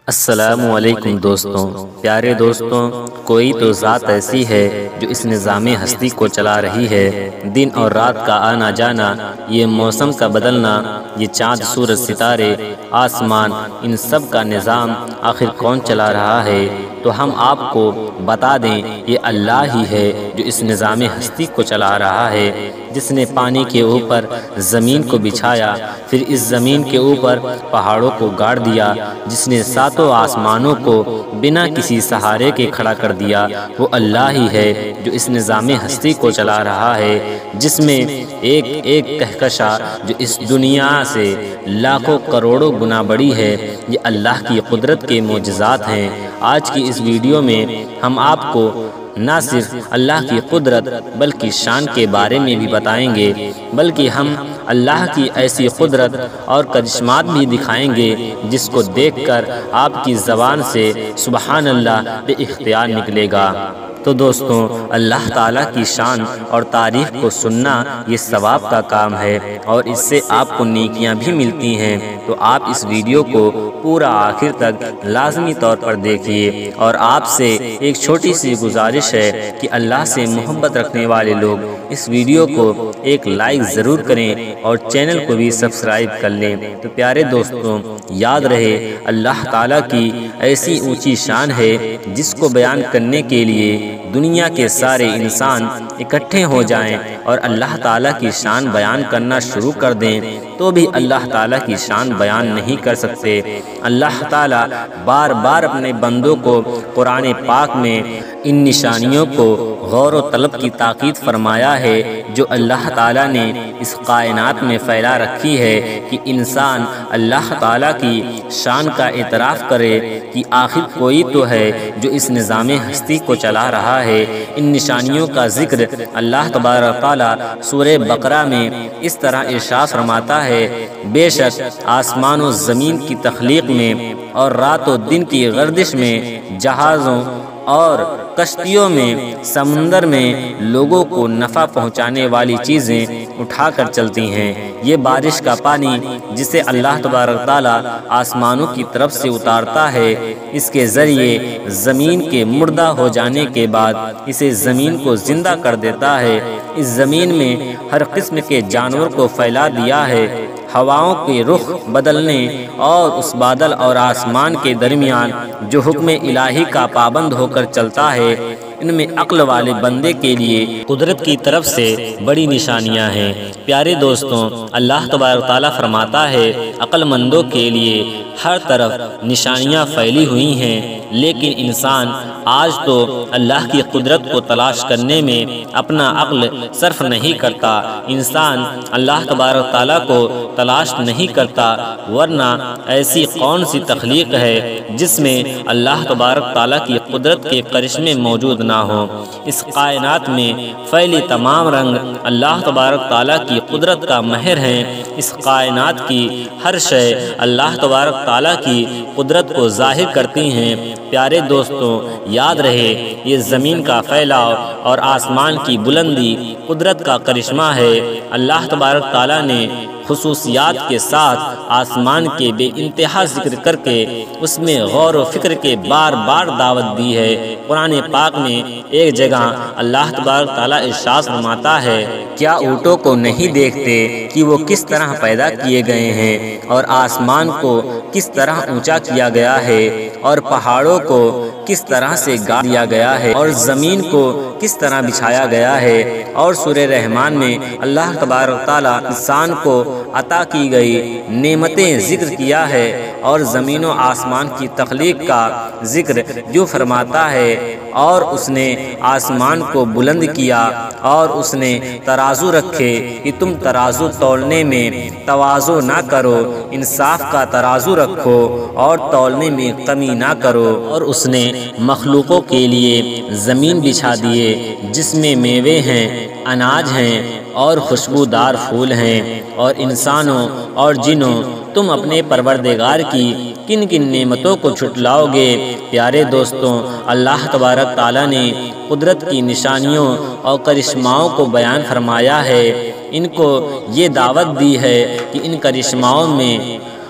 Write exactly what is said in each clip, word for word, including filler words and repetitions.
السلام علیکم دوستوں، پیارے دوستوں، کوئی تو ذات ایسی ہے جو اس نظام ہستی کو چلا رہی ہے۔ دن اور رات کا آنا جانا، یہ موسم کا بدلنا، یہ چاند سورج ستارے آسمان، ان سب کا نظام آخر کون چلا رہا ہے؟ تو ہم آپ کو بتا دیں، یہ اللہ ہی ہے جو اس نظام ہستی کو چلا رہا ہے، جس نے پانی کے اوپر زمین کو بچھایا، پھر اس زمین کے اوپر پہاڑوں کو گاڑ دیا، جس نے ساتوں آسمانوں کو بنا کسی سہارے کے کھڑا کر دیا۔ وہ اللہ ہی ہے جو اس نظام ہستی کو چلا رہا ہے، جس میں ایک ایک کہکشاں جو اس دنیا سے لاکھوں کروڑوں گنا بڑی ہے، یہ اللہ کی قدرت کے معجزات ہیں۔ آج کی اس ویڈیو میں ہم آپ کو نہ صرف اللہ کی قدرت بلکہ شان کے بارے میں بھی بتائیں گے، بلکہ ہم اللہ کی ایسی قدرت اور کرشمات بھی دکھائیں گے جس کو دیکھ کر آپ کی زبان سے سبحان اللہ بے اختیار نکلے گا۔ تو دوستوں، اللہ تعالیٰ کی شان اور تعریف کو سننا یہ ثواب کا کام ہے، اور اس سے آپ کو نیکیاں بھی ملتی ہیں۔ تو آپ اس ویڈیو کو پورا آخر تک لازمی طور پر دیکھیے، اور آپ سے ایک چھوٹی سی گزارش ہے کہ اللہ سے محبت رکھنے والے لوگ اس ویڈیو کو ایک لائک ضرور کریں اور چینل کو بھی سبسکرائب کر لیں۔ تو پیارے دوستوں، یاد رہے، اللہ تعالیٰ کی ایسی اونچی شان ہے جس کو بیان کرنے کے لیے دنیا کے سارے انسان اکٹھے ہو جائیں اور اللہ تعالیٰ کی شان بیان کرنا شروع کر دیں تو بھی اللہ تعالیٰ کی شان بیان نہیں کر سکتے۔ اللہ تعالیٰ بار بار اپنے بندوں کو قرآن پاک میں ان نشانیوں کو غور و طلب کی تاکید فرمایا ہے جو اللہ تعالیٰ نے اس کائنات میں پھیلا رکھی ہے، کہ انسان اللہ تعالیٰ کی شان کا اعتراف کرے کہ آخر کوئی تو ہے جو اس نظام ہستی کو چلا رہا ہے۔ ان نشانیوں کا ذکر اللہ تبارک تعالیٰ سورہ بقرہ میں اس طرح ارشاد فرماتا ہے: بے شک آسمان و زمین کی تخلیق میں اور رات و دن کی گردش میں، جہازوں اور کشتیوں میں، سمندر میں لوگوں کو نفع پہنچانے والی چیزیں اٹھا کر چلتی ہیں۔ یہ بارش کا پانی جسے اللہ تبارک تعالیٰ آسمانوں کی طرف سے اتارتا ہے، اس کے ذریعے زمین کے مردہ ہو جانے کے بعد اسے زمین کو زندہ کر دیتا ہے۔ اس زمین میں ہر قسم کے جانور کو پھیلا دیا ہے۔ ہواؤں کے رخ بدلنے اور اس بادل اور آسمان کے درمیان جو حکم الہی کا پابند ہو کر چلتا ہے، ان میں عقل والے بندے کے لیے قدرت کی طرف سے بڑی نشانیاں ہیں۔ پیارے دوستوں، اللہ تبارک تعالیٰ فرماتا ہے: عقل مندوں کے لیے ہر طرف نشانیاں پھیلی ہوئی ہیں، لیکن انسان آج تو اللہ کی قدرت کو تلاش کرنے میں اپنا عقل صرف نہیں کرتا۔ انسان اللہ تبارک تعالیٰ کو تلاش نہیں کرتا، ورنہ ایسی کون سی تخلیق ہے جس میں اللہ تبارک تعالیٰ کی قدرت کے کرشمے موجود نہ ہوں۔ اس کائنات میں پھیلی تمام رنگ اللہ تبارک تعالیٰ کی قدرت کا مہر ہیں۔ اس کائنات کی ہر شے اللہ تبارک تعالیٰ کی قدرت کو ظاہر کرتی ہیں۔ پیارے دوستوں، یاد رہے، یہ زمین کا پھیلاؤ اور آسمان کی بلندی قدرت کا کرشمہ ہے۔ اللہ تبارک تعالیٰ نے خصوصیات کے ساتھ آسمان کے بے انتہا ذکر کر کے اس میں غور و فکر کے بار بار دعوت دی ہے۔ قرآن پاک میں ایک جگہ اللہ تبارک تعالیٰ ارشاد فرماتا ہے: کیا اونٹوں کو نہیں دیکھتے کہ وہ کس طرح پیدا کیے گئے ہیں، اور آسمان کو کس طرح اونچا کیا گیا ہے، اور پہاڑوں کو کس طرح سے گاڑ دیا گیا ہے، اور زمین کو کس طرح بچھایا گیا ہے۔ اور سورہ رحمان میں اللہ تبارک تعالیٰ انسان کو عطا کی گئی نعمتیں ذکر کیا ہے، اور زمین و آسمان کی تخلیق کا ذکر جو فرماتا ہے: اور اس نے آسمان کو بلند کیا، اور اس نے ترازو رکھے کہ تم ترازو تولنے میں تواضع نہ کرو، انصاف کا ترازو رکھو اور تولنے میں کمی نہ کرو۔ اور اس نے مخلوقوں کے لیے زمین بچھا دیے جس میں میوے ہیں، اناج ہیں اور خوشبودار پھول ہیں۔ اور انسانوں اور جنوں، تم اپنے پروردگار کی کن کن نعمتوں کو چھٹلاؤ گے؟ پیارے دوستوں، اللہ تبارک تعالیٰ نے قدرت کی نشانیوں اور کرشماؤں کو بیان فرمایا ہے۔ ان کو یہ دعوت دی ہے کہ ان کرشماؤں میں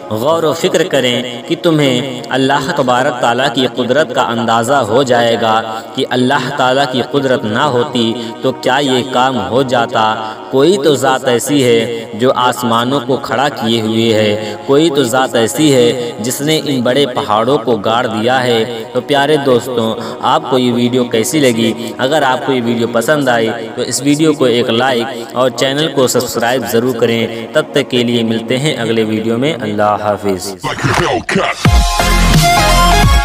غور و فکر کریں کہ تمہیں اللہ تبارک تعالیٰ کی قدرت کا اندازہ ہو جائے گا کہ اللہ تعالیٰ کی قدرت نہ ہوتی تو کیا یہ کام ہو جاتا۔ کوئی تو ذات ایسی ہے جو آسمانوں کو کھڑا کیے ہوئے ہے، کوئی تو ذات ایسی ہے جس نے ان بڑے پہاڑوں کو گاڑ دیا ہے۔ تو پیارے دوستوں، آپ کو یہ ویڈیو کیسی لگی؟ اگر آپ کو یہ ویڈیو پسند آئی تو اس ویڈیو کو ایک لائک اور چینل کو سبسکرائب ضرور کریں۔ تب تک کے لیے ملتے ہیں اگلے ویڈیو میں۔ اللہ حافظ۔